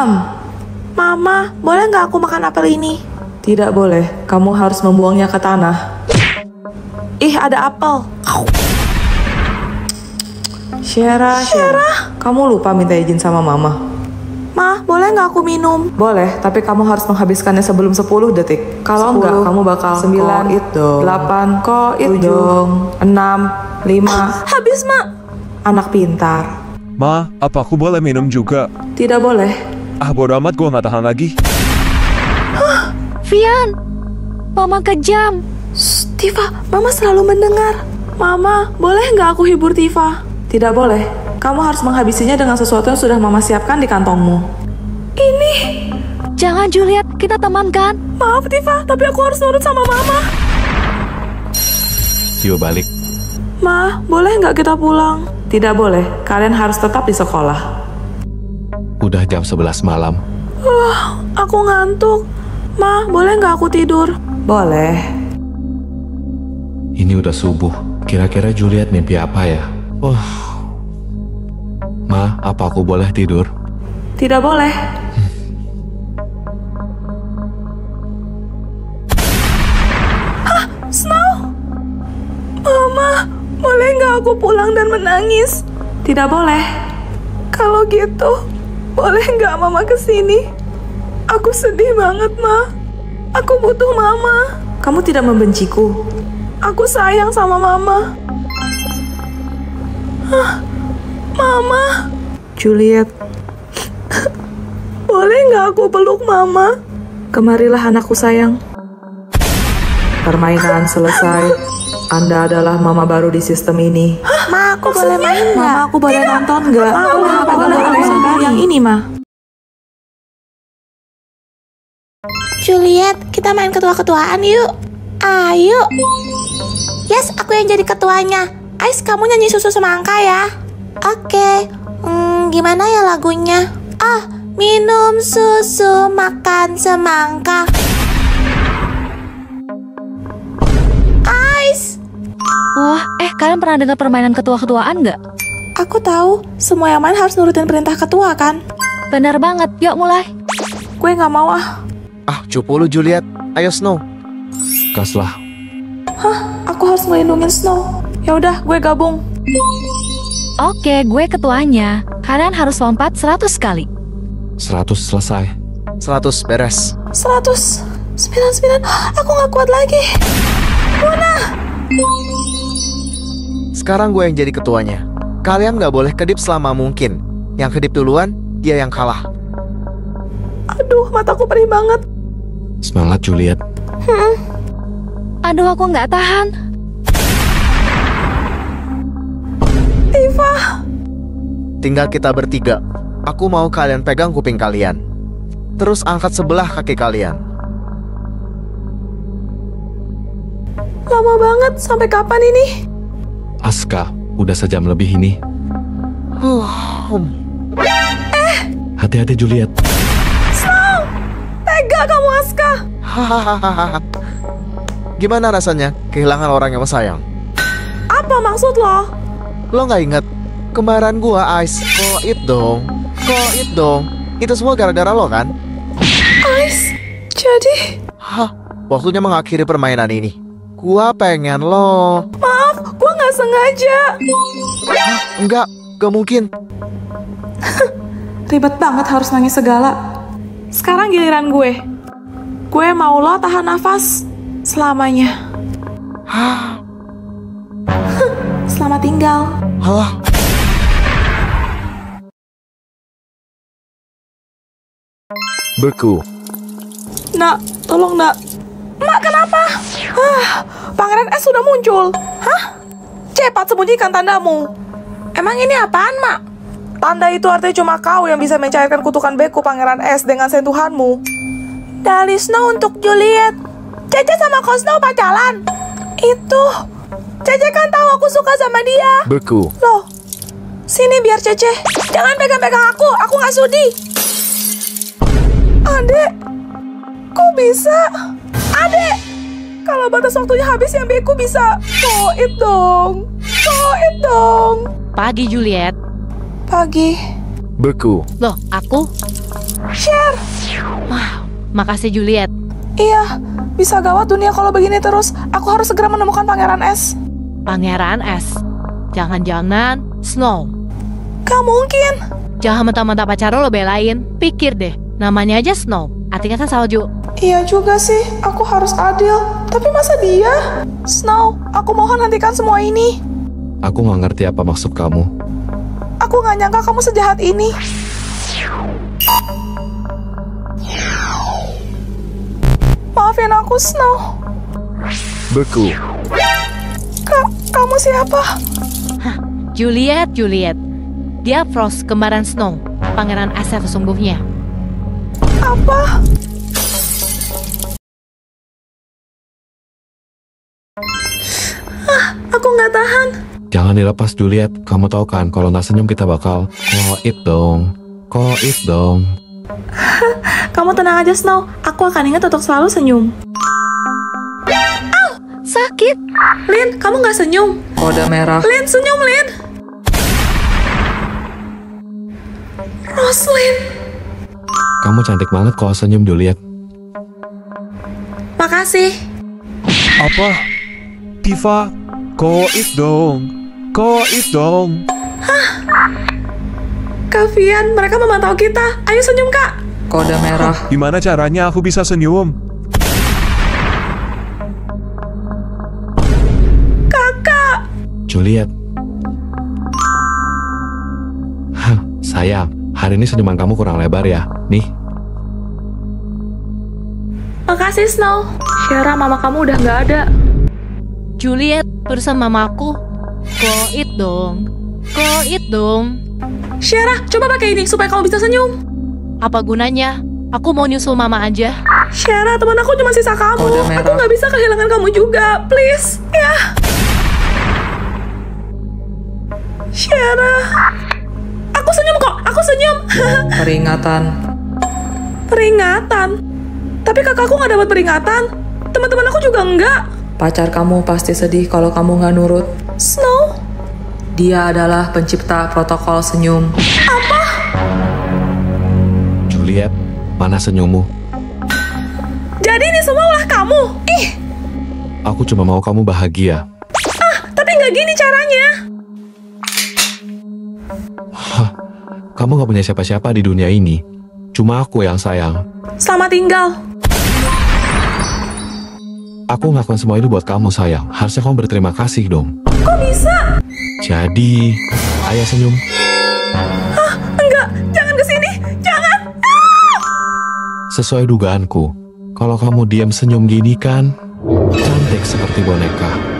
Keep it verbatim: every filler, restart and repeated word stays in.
Mama, boleh nggak aku makan apel ini? Tidak boleh, kamu harus membuangnya ke tanah. Ih, ada apel. Syera, Syera, kamu lupa minta izin sama mama. Ma, boleh nggak aku minum? Boleh, tapi kamu harus menghabiskannya sebelum sepuluh detik. Kalau enggak, kamu bakal sembilan, delapan, tujuh, enam, lima. Habis, Ma. Anak pintar. Ma, apa aku boleh minum juga? Tidak boleh. Ah, bodo amat, gue nggak tahan lagi. Vian, Mama kejam. Shh, Tifa, Mama selalu mendengar. Mama, boleh nggak aku hibur Tifa? Tidak boleh. Kamu harus menghabisinya dengan sesuatu yang sudah Mama siapkan di kantongmu. Ini. Jangan Juliet, kita teman kan? Maaf Tifa, tapi aku harus nurut sama Mama. Yuk balik. Ma, boleh nggak kita pulang? Tidak boleh, kalian harus tetap di sekolah. Udah jam sebelas malam. Wah, aku ngantuk. Ma, boleh nggak aku tidur? Boleh. Ini udah subuh. Kira-kira Juliet mimpi apa ya? Wah. Uh. Ma, apa aku boleh tidur? Tidak boleh. Hah, Snow? Mama, boleh nggak aku pulang dan menangis? Tidak boleh. Kalau gitu, boleh nggak Mama kesini? Aku sedih banget, Ma. Aku butuh Mama. Kamu tidak membenciku. Aku sayang sama Mama. Hah, Mama. Juliet. Boleh nggak aku peluk Mama? Kemarilah anakku sayang. Permainan selesai. Anda adalah mama baru di sistem ini. Hah, Ma, aku boleh main nggak? Mama, aku boleh Tidak. nonton nggak? Ma, Aku aku boleh boleh nonton yang ini, Ma. Juliet, kita main ketua-ketuaan yuk. Ayo. Yes, aku yang jadi ketuanya. Ais, kamu nyanyi Susu Semangka ya. Oke. Hmm, gimana ya lagunya? Ah, minum susu, makan semangka. Ais. Wah, eh kalian pernah dengar permainan ketua-ketuaan nggak? Aku tahu, semua yang main harus nurutin perintah ketua kan? Benar banget, yuk mulai. Gue nggak mau ah. Ah, cupu lu Juliet. Ayo Snow. Kaslah. Hah, aku harus melindungi Snow. Ya udah, gue gabung. Oke, gue ketuanya. Kalian harus lompat seratus kali. Seratus selesai. Seratus beres. Seratus. Sembilan, sembilan. Aku nggak kuat lagi. Luna. Sekarang gue yang jadi ketuanya. Kalian nggak boleh kedip selama mungkin. Yang kedip duluan, dia yang kalah. Aduh, mataku perih banget. Semangat Juliet. Hmm. Aduh, aku nggak tahan. Tifa. Tinggal kita bertiga. Aku mau kalian pegang kuping kalian. Terus angkat sebelah kaki kalian. Lama banget, sampai kapan ini? Aska, udah sejam lebih ini. Eh. Hati-hati Juliet. Snow. Tega kamu Aska. Hahaha. Gimana rasanya kehilangan orang yang sayang? Apa maksud lo? Lo nggak inget kembaran gua Ice? Koit dong, koit dong. Itu semua gara-gara lo kan? Ice, jadi? Hah, waktunya mengakhiri permainan ini. Gua pengen lo. Maaf, gua nggak sengaja. Hah, enggak, gak mungkin. Ribet banget harus nangis segala. Sekarang giliran gue. Gue mau lo tahan nafas selamanya. Hah, Selamat tinggal. halah. Beku. Nak, tolong nak. Mak, kenapa? Ah, Pangeran S sudah muncul. Hah? Cepat sembunyikan tandamu. Emang ini apaan, Mak? Tanda itu artinya cuma kau yang bisa mencairkan kutukan beku Pangeran S dengan sentuhanmu. Dari Snow untuk Juliet. Cece sama Ko Snow pacaran. Itu. Cece kan tahu aku suka sama dia. Beku. Loh, sini biar Cece. Jangan pegang-pegang aku, aku nggak sudi. Adek, kok bisa? Adek, kalau batas waktunya habis yang beku bisa koit dong. Koit dong. Pagi Juliet. Pagi. Beku. Loh, aku? Share. Wow, makasih Juliet. Iya, bisa gawat dunia kalau begini terus. Aku harus segera menemukan Pangeran Es. Pangeran Es? Jangan-jangan Snow? Gak mungkin. Jangan mentah-mentah pacar lo belain. Pikir deh, namanya aja Snow, artinya kan salju. Iya juga sih, aku harus adil. Tapi masa dia? Snow, aku mohon hentikan semua ini. Aku nggak ngerti apa maksud kamu. Aku nggak nyangka kamu sejahat ini. Maafin aku, Snow. Beku. Kak, kamu siapa? Hah, Juliet, Juliet. Dia Frost, kembaran Snow, pangeran Es sesungguhnya. Apa? Ah, aku nggak tahan. Jangan dilepas Juliet. Kamu tahu kan kalau nggak senyum kita bakal koit dong. Koit dong. Kamu tenang aja, Snow. Aku akan ingat untuk selalu senyum. Au! Sakit. Lin, kamu nggak senyum? Kode merah. Lin, senyum, Lin. Roslyn. Kamu cantik banget kalau senyum Juliet. Makasih. Apa? Tifa, koit dong. Koit dong. Kak Vian, mereka memantau kita. Ayo senyum, Kak. Kode merah. Gimana caranya aku bisa senyum? Kakak. Juliet. Hah, sayang. Hari ini senyuman kamu kurang lebar ya. Nih. Makasih, Snow. Syara, mama kamu udah nggak ada. Juliet, perusahaan mamaku. Koit dong. Koit dong. Syara, coba pakai ini supaya kamu bisa senyum. Apa gunanya? Aku mau nyusul mama aja. Syara, teman aku cuma sisa kamu. Kode merah. Aku nggak bisa kehilangan kamu juga. Please, ya. Syara. Aku senyum kok. Aku senyum. Peringatan. Peringatan. Tapi kakakku nggak dapat peringatan. Teman-teman aku juga enggak. Pacar kamu pasti sedih kalau kamu nggak nurut. Snow. Dia adalah pencipta protokol senyum. Juliet, mana senyummu? Jadi ini semua ulah kamu. Ih, Aku cuma mau kamu bahagia. tapi nggak gini caranya. Hah, kamu gak punya siapa-siapa di dunia ini. Cuma aku yang sayang. Selamat tinggal. Aku ngelakuin semua ini buat kamu sayang. Harusnya kamu berterima kasih dong. Kok bisa? Jadi, ayo senyum. Enggak, jangan kesini. Jangan. Sesuai dugaanku, kalau kamu diam senyum gini kan, cantik seperti boneka.